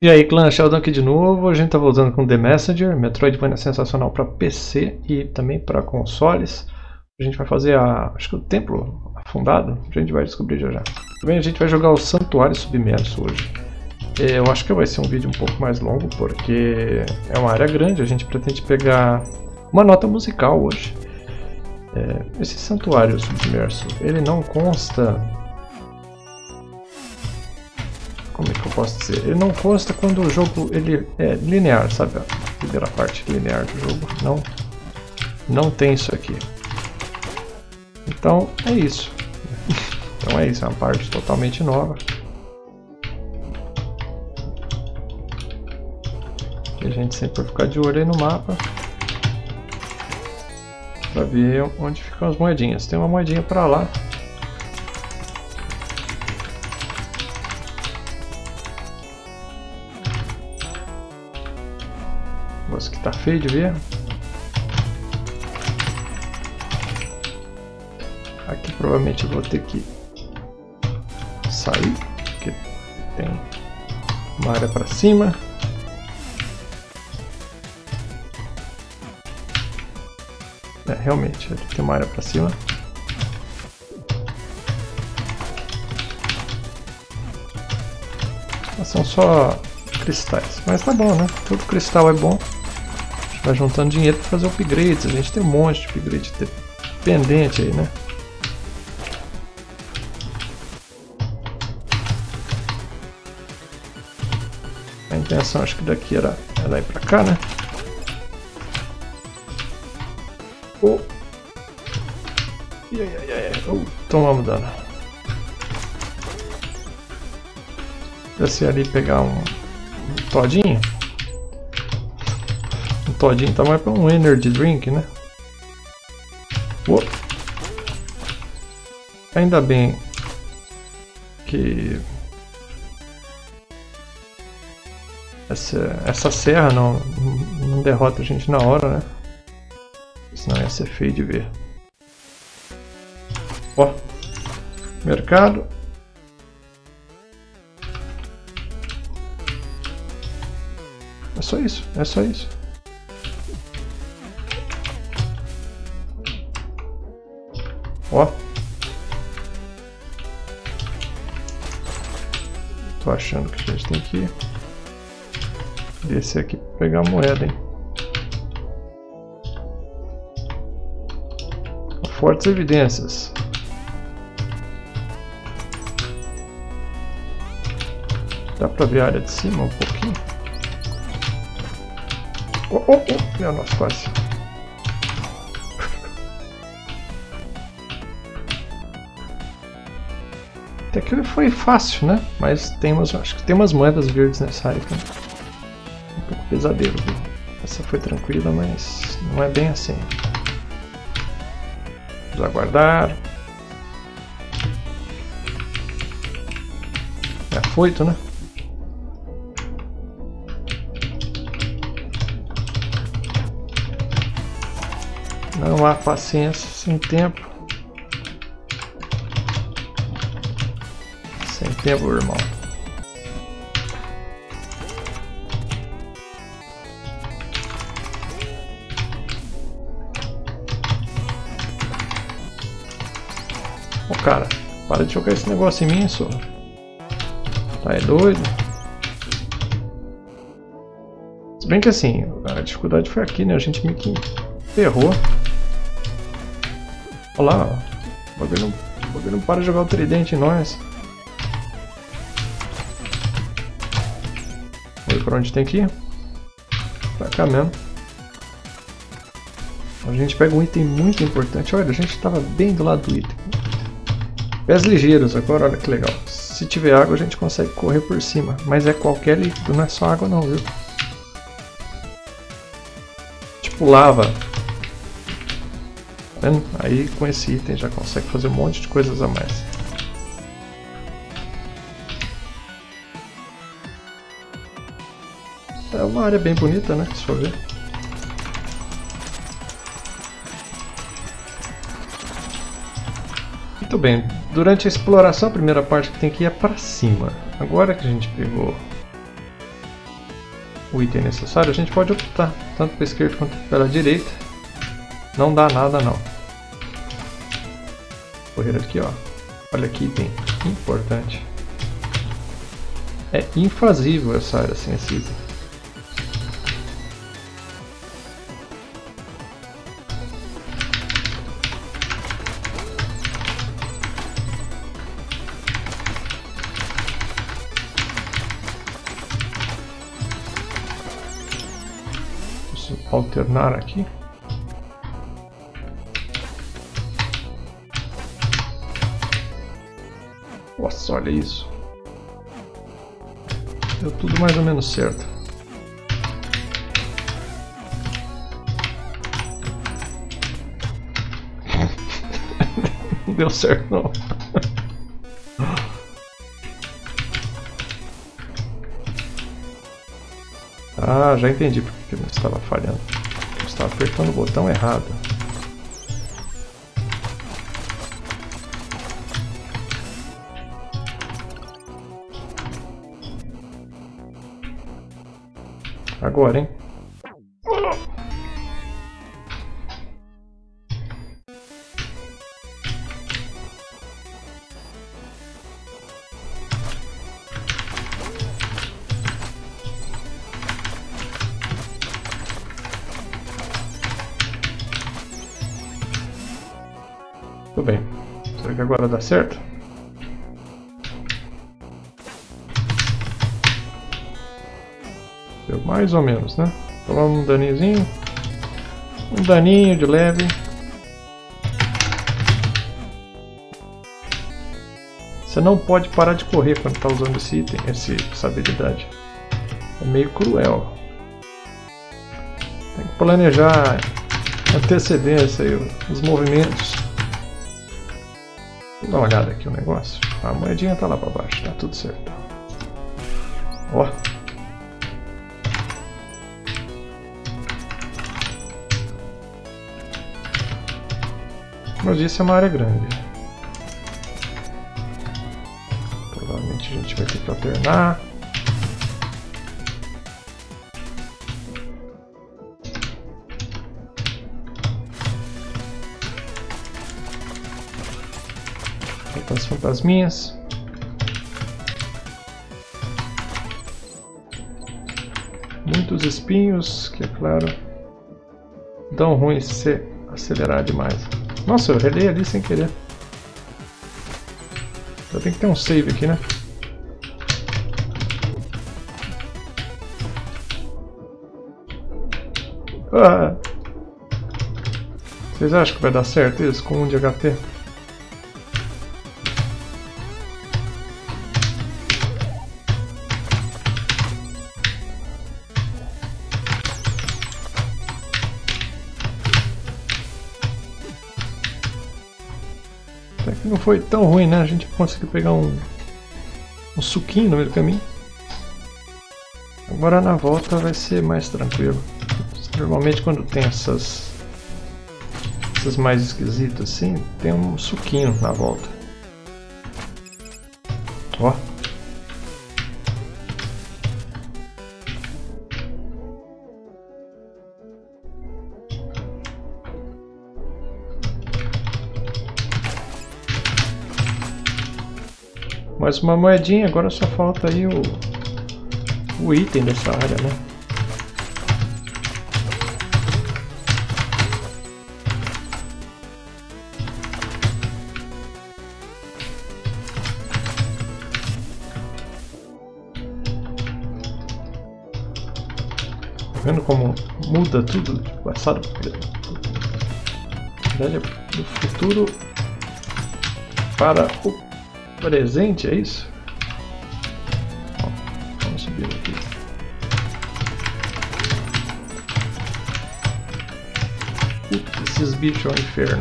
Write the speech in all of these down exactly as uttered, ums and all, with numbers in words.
E aí, clã, Sheldon aqui de novo. A gente tá voltando com The Messenger, Metroidvania sensacional para P C e também para consoles. A gente vai fazer a, acho que o templo afundado, a gente vai descobrir já já. Também a gente vai jogar o Santuário Submerso hoje. Eu acho que vai ser um vídeo um pouco mais longo, porque é uma área grande, a gente pretende pegar uma nota musical hoje. É, esse Santuário Submerso, ele não consta... Como é que eu posso dizer? Ele não consta quando o jogo ele é linear, sabe? A primeira parte linear do jogo. Não, não tem isso aqui. Então é isso. Então é isso, é uma parte totalmente nova. E a gente sempre vai ficar de olho aí no mapa para ver onde ficam as moedinhas. Tem uma moedinha para lá. Nossa, que tá feio de ver. Aqui provavelmente eu vou ter que sair, porque tem uma área para cima. É, realmente, aqui tem uma área para cima. Mas são só cristais, mas tá bom, né? Todo cristal é bom. A gente vai juntando dinheiro para fazer upgrades. A gente tem um monte de upgrade pendente aí, né? A intenção, acho que daqui era, era ir pra cá, né? Oh. Ai, ai, ai, ai. Oh, tomamos dano. Descer ali e pegar um, um todinho. Um todinho tá mais pra um energy drink, né? Oh. Ainda bem que essa, essa serra não, não derrota a gente na hora, né? Senão ia ser feio de ver. Ó, mercado. É só isso, é só isso. Ó. Tô achando que a gente tem que descer aqui pra pegar a moeda, hein. Fortes evidências. Dá pra ver a área de cima um pouquinho? Oh, oh, oh. Meu, nossa, quase. Até que foi fácil, né? Mas tem umas, acho que tem umas moedas verdes nessa área aqui. Um pouco pesadelo, viu? Essa foi tranquila, mas não é bem assim. Vamos aguardar. É afoito, né? Não há paciência sem tempo. Sem tempo, irmão. Ô, cara, para de jogar esse negócio em mim, só. Tá, é doido? Se bem que assim, a dificuldade foi aqui, né? A gente meio que ferrou. Olha lá, ó. O bagulho não, o bagulho não para de jogar o tridente em nós. Vamos ver pra onde tem que ir? Pra cá mesmo. A gente pega um item muito importante. Olha, a gente estava bem do lado do item. Pés ligeiros agora, olha que legal. Se tiver água a gente consegue correr por cima. Mas é qualquer líquido, não é só água não, viu? Tipo lava. Tá vendo? Aí com esse item já consegue fazer um monte de coisas a mais. É uma área bem bonita, né? Se for ver. Muito bem, durante a exploração a primeira parte que tem que ir é para cima. Agora que a gente pegou o item necessário, a gente pode optar tanto pela esquerda quanto pela direita. Não dá nada não. Correr aqui, ó. Olha que item importante. É infazível essa área sem esse item. Alternar aqui. Nossa, olha isso. Deu tudo mais ou menos certo. Não deu certo não. Ah, já entendi porque que não estava falhando. Eu estava apertando o botão errado. Agora, hein? Tudo bem. Será que agora dá certo? Deu mais ou menos, né? Tomamos um daninhozinho. Um daninho de leve. Você não pode parar de correr quando está usando esse item, esse, essa habilidade. É meio cruel. Tem que planejar antecedência aí, os movimentos. Dá uma olhada aqui o negócio. A moedinha tá lá para baixo, tá tudo certo. Ó. Como eu disse, é uma área grande. Provavelmente a gente vai ter que alternar. As fantasminhas. Muitos espinhos, que é claro, dão ruim se acelerar demais. Nossa, eu relei ali sem querer. Então tem que ter um save aqui, né? Ah! Vocês acham que vai dar certo isso com um de H P? Não foi tão ruim, né? A gente conseguiu pegar um, um suquinho no meio do caminho. Agora na volta vai ser mais tranquilo. Normalmente quando tem essas essas mais esquisitas assim, tem um suquinho na volta. Ó. Mais uma moedinha, agora só falta aí o, o item dessa área, né? Tá vendo como muda tudo do passado do futuro para o presente, é isso? Ó, vamos subir aqui. Putz, esses bichos é um inferno.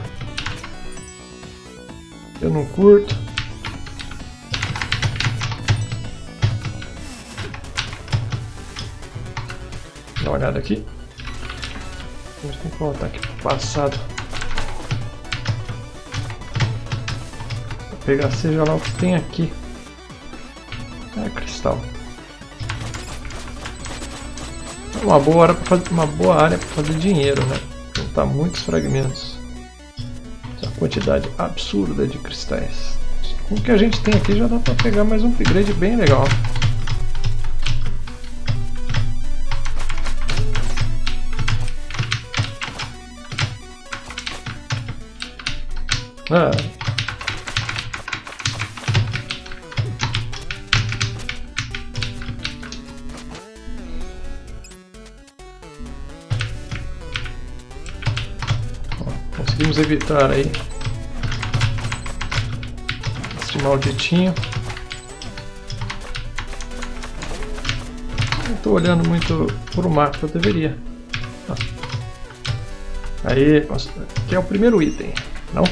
Eu não curto. Dá uma olhada aqui. A gente tem que voltar aqui pro passado. Pegar seja lá o que tem aqui. É cristal. Uma boa área para fazer, uma boa área para fazer dinheiro, né? Juntar muitos fragmentos. Essa quantidade absurda de cristais. Com o que a gente tem aqui já dá para pegar mais um upgrade bem legal. Ah. Conseguimos evitar aí este malditinho. Não estou olhando muito por o mapa, eu deveria. Ah. Aí, aqui é o primeiro item, não?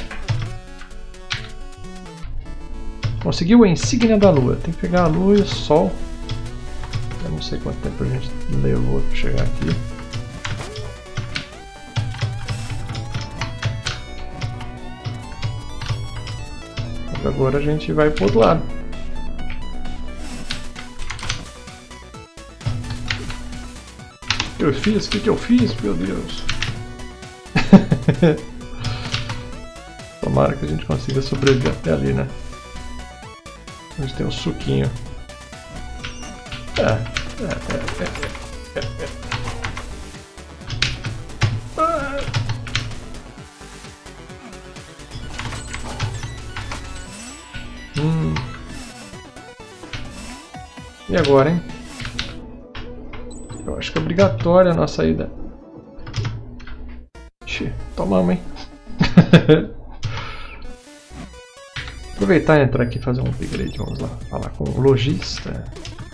Conseguiu a insígnia da lua. Tem que pegar a lua e o sol. Eu não sei quanto tempo a gente levou para chegar aqui. Mas agora a gente vai pro outro lado. O que eu fiz? O que, que eu fiz? Meu Deus. Tomara que a gente consiga sobreviver até ali, né? A gente tem um suquinho. É, é, é, é, é, é. Ah. Hum. E agora, hein? Eu acho que é obrigatória a nossa ida. Ixi, tomamos, hein? Aproveitar e entrar aqui e fazer um upgrade. Vamos lá, falar com o lojista.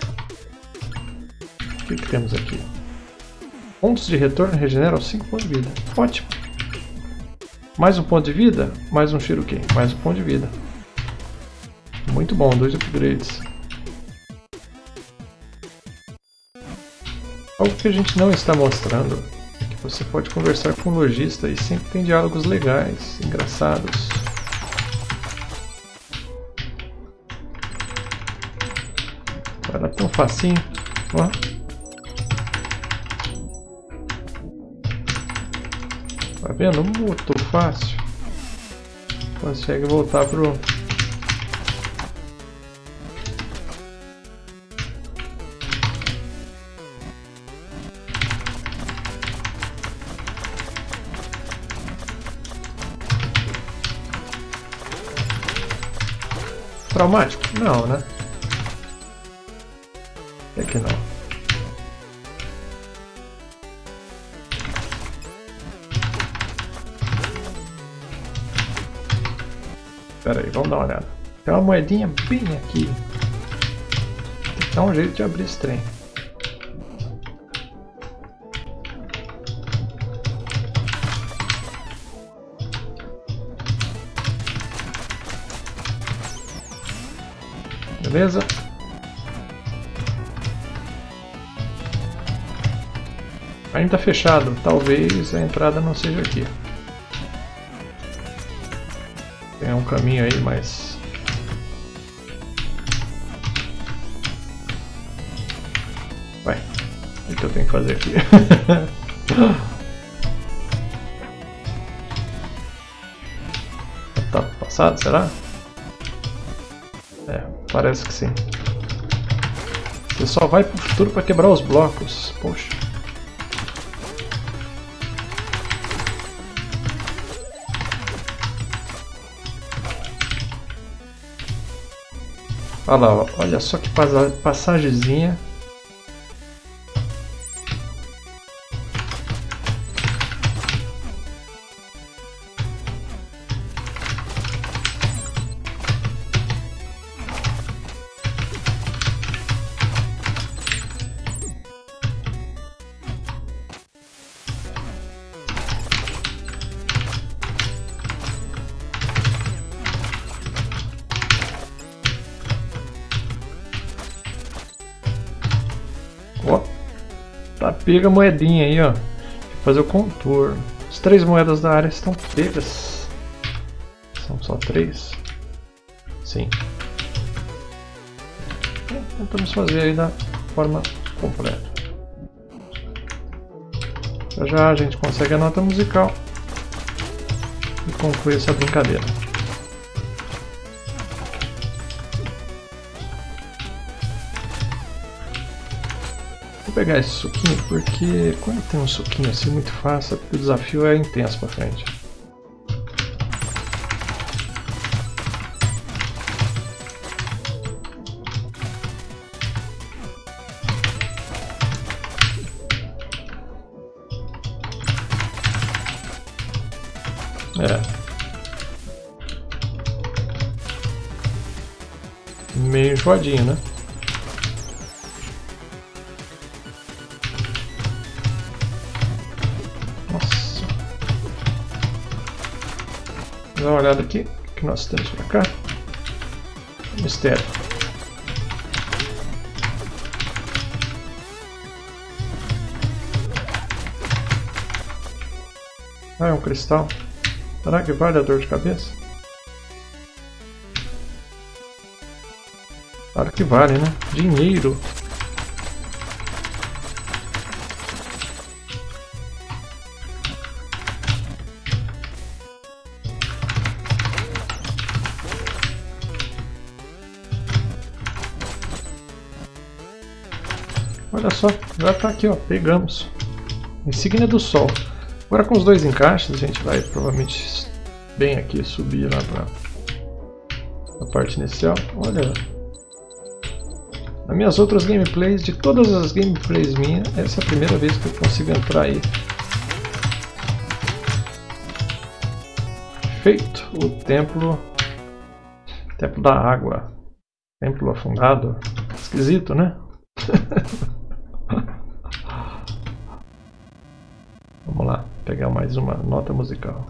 O que, que temos aqui? Pontos de retorno regeneram cinco pontos de vida. Ótimo. Mais um ponto de vida, mais um Shuriken, mais um ponto de vida. Muito bom, dois upgrades. Algo que a gente não está mostrando é que você pode conversar com o lojista e sempre tem diálogos legais, engraçados. Era tão facinho, ó. Tá vendo? Muito fácil. Consegue voltar pro... Traumático? Não, né? É que não. Espera aí, vamos dar uma olhada. Tem uma moedinha bem aqui. Tem que dar um jeito de abrir esse trem. Beleza? Ainda está fechado, talvez a entrada não seja aqui. Tem um caminho aí, mas... Vai, o que eu tenho que fazer aqui? Tá passado, será? É, parece que sim. Você só vai pro futuro para quebrar os blocos, poxa. Olha lá, olha só que passagemzinha. Ó, tá pega a moedinha aí, ó. Fazer o contorno. As três moedas da área estão pegas. São só três? Sim. Então, tentamos fazer aí da forma completa. Já já a gente consegue a nota musical e conclui essa brincadeira. Vou pegar esse suquinho porque quando tem um suquinho assim muito fácil, o desafio é intenso pra frente. É. Meio enjoadinho, né? Nossa. Dá uma olhada aqui. O que nós temos pra cá? Mistério. Ah, é um cristal. Será que vale a dor de cabeça? Claro que vale, né? Dinheiro! Olha só, já tá aqui, ó. Pegamos. Insígnia do Sol. Agora com os dois encaixes a gente vai provavelmente bem aqui subir lá pra, na parte inicial. Olha, nas minhas outras gameplays, de todas as gameplays minhas, essa é a primeira vez que eu consigo entrar aí. Feito o templo, templo da água, templo afundado, esquisito, né? Vamos lá, pegar mais uma nota musical.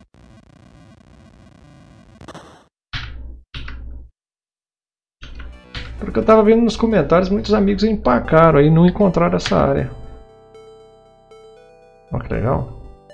Porque eu estava vendo nos comentários, muitos amigos empacaram aí e não encontraram essa área. Olha que legal.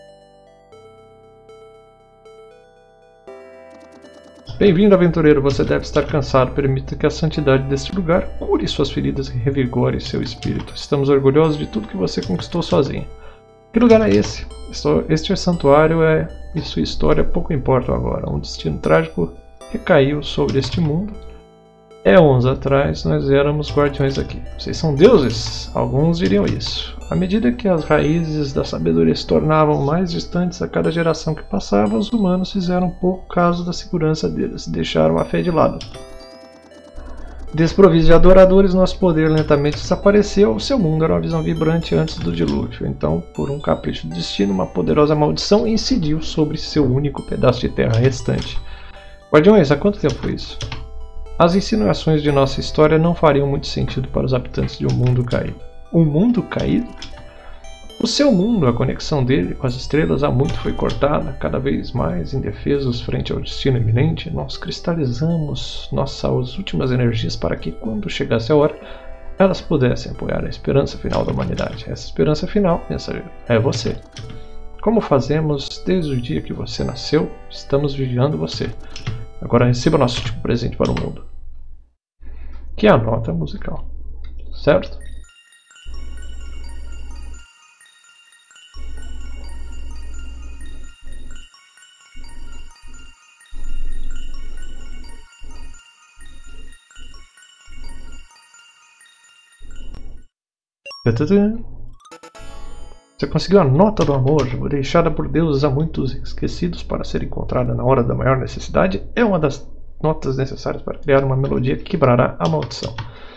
Bem-vindo, aventureiro. Você deve estar cansado. Permita que a santidade deste lugar cure suas feridas e revigore seu espírito. Estamos orgulhosos de tudo que você conquistou sozinho. Que lugar é esse? Este santuário é e sua história pouco importam agora. Um destino trágico recaiu sobre este mundo. Éons atrás nós éramos guardiões aqui. Vocês são deuses? Alguns diriam isso. À medida que as raízes da sabedoria se tornavam mais distantes a cada geração que passava, os humanos fizeram pouco caso da segurança deles e deixaram a fé de lado. Desprovidos de adoradores, nosso poder lentamente desapareceu. O seu mundo era uma visão vibrante antes do dilúvio. Então, por um capricho do destino, uma poderosa maldição incidiu sobre seu único pedaço de terra restante. Guardiões, há quanto tempo foi isso? As insinuações de nossa história não fariam muito sentido para os habitantes de um mundo caído. Um mundo caído? O seu mundo, a conexão dele com as estrelas há muito foi cortada, cada vez mais indefesos frente ao destino iminente. Nós cristalizamos nossas últimas energias para que, quando chegasse a hora, elas pudessem apoiar a esperança final da humanidade. Essa esperança final, mensageiro, é você. Como fazemos desde o dia que você nasceu, estamos vigiando você. Agora receba nosso último presente para o mundo, que é a nota musical, certo? Você conseguiu a nota do amor, deixada por deuses há muitos esquecidos para ser encontrada na hora da maior necessidade. É uma das notas necessárias para criar uma melodia que quebrará a maldição.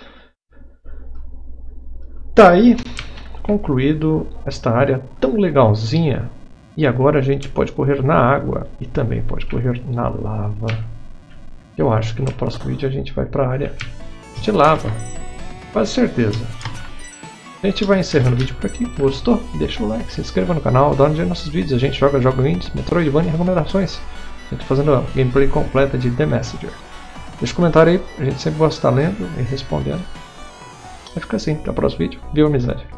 Tá aí concluído esta área tão legalzinha. E agora a gente pode correr na água e também pode correr na lava. Eu acho que no próximo vídeo a gente vai para a área de lava. Quase certeza. A gente vai encerrando o vídeo por aqui. Gostou? Deixa o like, se inscreva no canal, dá um dia nos nossos vídeos. A gente joga jogos indies, Metroidvania e recomendações. A gente fazendo a gameplay completa de The Messenger. Deixa um comentário aí, a gente sempre gosta de estar lendo e respondendo. Vai ficar assim, até o próximo vídeo. Viva a amizade!